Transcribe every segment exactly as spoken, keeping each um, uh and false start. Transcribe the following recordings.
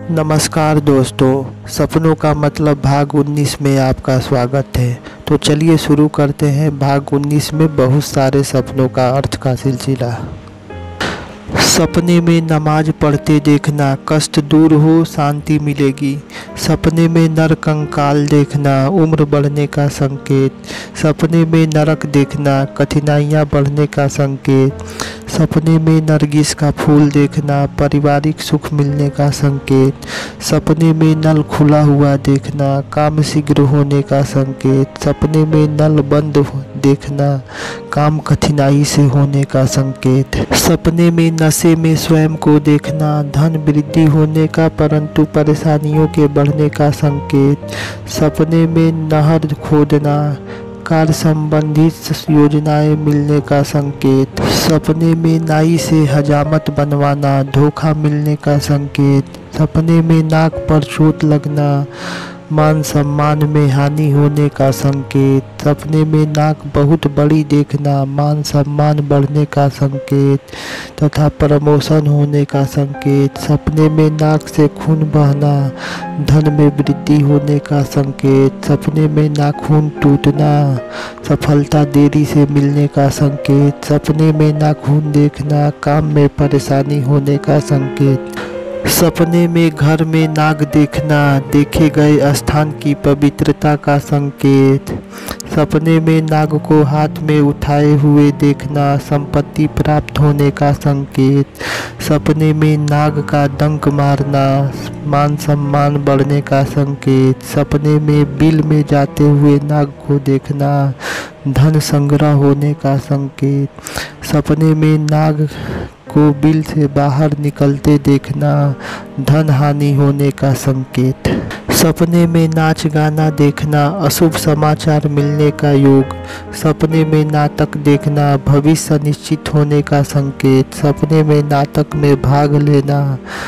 नमस्कार दोस्तों, सपनों का मतलब भाग उन्नीस में आपका स्वागत है। तो चलिए शुरू करते हैं भाग उन्नीस में बहुत सारे सपनों का अर्थ का सिलसिला। सपने में नमाज पढ़ते देखना, कष्ट दूर हो शांति मिलेगी। सपने में नर कंकाल देखना, उम्र बढ़ने का संकेत। सपने में नरक देखना, कठिनाइयाँ बढ़ने का संकेत। सपने में नरगिस का फूल देखना, पारिवारिक सुख मिलने का संकेत। सपने में नल खुला हुआ देखना, काम शीघ्र होने का संकेत। सपने में नल बंद देखना, काम कठिनाई से होने का संकेत। सपने में नशे में स्वयं को देखना, धन वृद्धि होने का परंतु परेशानियों के बढ़ने का संकेत। सपने में नहर खोदना, कार्य संबंधित योजनाएं मिलने का संकेत। सपने में नाई से हजामत बनवाना, धोखा मिलने का संकेत। सपने में नाक पर चोट लगना, मान सम्मान में हानि होने का संकेत। सपने में नाक बहुत बड़ी देखना, मान सम्मान बढ़ने का संकेत तथा प्रमोशन होने का संकेत। सपने में नाक से खून बहना, धन में वृद्धि होने का संकेत। सपने में नाखून टूटना, सफलता देरी से मिलने का संकेत। सपने में नाखून देखना, काम में परेशानी होने का संकेत। सपने में घर में नाग देखना, देखे गए स्थान की पवित्रता का संकेत। सपने में नाग को हाथ में उठाए हुए देखना, संपत्ति प्राप्त होने का संकेत। सपने में नाग का डंक मारना, मान सम्मान बढ़ने का संकेत। सपने में बिल में जाते हुए नाग को देखना, धन संग्रह होने का संकेत। सपने में नाग को बिल से बाहर निकलते देखना, धन हानि होने का संकेत। सपने में नाच गाना देखना, अशुभ समाचार मिलने का योग। सपने में नाटक देखना, भविष्य निश्चित होने का संकेत। सपने में नाटक में भाग लेना,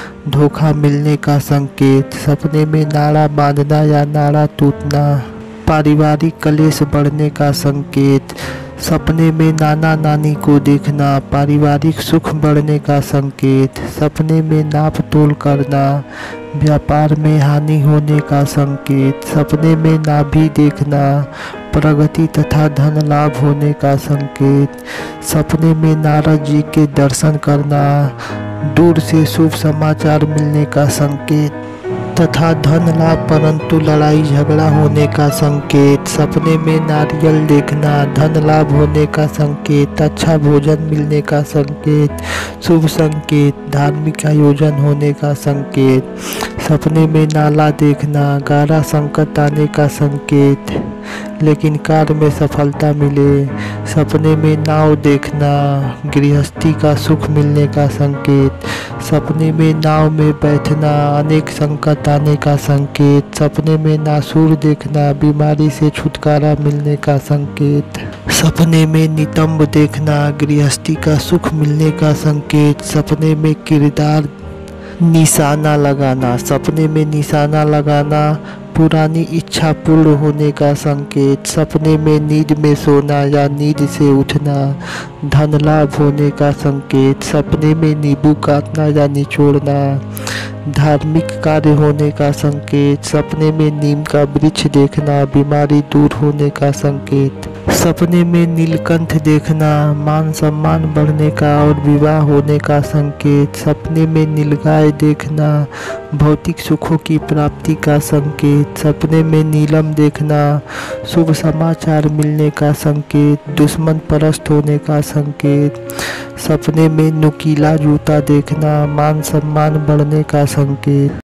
धोखा मिलने का संकेत। सपने में नाड़ा बांधना या नाड़ा टूटना, पारिवारिक कलेश बढ़ने का संकेत। सपने में नाना नानी को देखना, पारिवारिक सुख बढ़ने का संकेत। सपने में नाप तोल करना, व्यापार में हानि होने का संकेत। सपने में नाभि देखना, प्रगति तथा धन लाभ होने का संकेत। सपने में नारद जी के दर्शन करना, दूर से शुभ समाचार मिलने का संकेत तथा धन लाभ परंतु लड़ाई झगड़ा होने का संकेत। सपने में नारियल देखना, धन लाभ होने का संकेत, अच्छा भोजन मिलने का संकेत, शुभ संकेत, धार्मिक आयोजन होने का संकेत। सपने में नाला देखना, गहरा संकट आने का संकेत लेकिन कार्य में सफलता मिले। सपने में नाव देखना, गृहस्थी का सुख मिलने का संकेत। सपने में नाव में बैठना, अनेक संकट आने का संकेत। सपने में नासूर देखना, बीमारी से छुटकारा मिलने का संकेत। सपने में नितंब देखना, गृहस्थी का सुख मिलने का संकेत। सपने में किरदार निशाना लगाना, सपने में निशाना लगाना, पुरानी इच्छा पूर्ण होने का संकेत। सपने में नींद में सोना या नींद से उठना, धन लाभ होने का संकेत। सपने में नींबू काटना या निचोड़ना, धार्मिक कार्य होने का संकेत। सपने में नीम का वृक्ष देखना, बीमारी दूर होने का संकेत। सपने में नीलकंठ देखना, मान सम्मान बढ़ने का और विवाह होने का संकेत। सपने में नीलगाय देखना, भौतिक सुखों की प्राप्ति का संकेत। सपने में नीलम देखना, शुभ समाचार मिलने का संकेत, दुश्मन परस्त होने का संकेत। सपने में नुकीला जूता देखना, मान सम्मान बढ़ने का संकेत।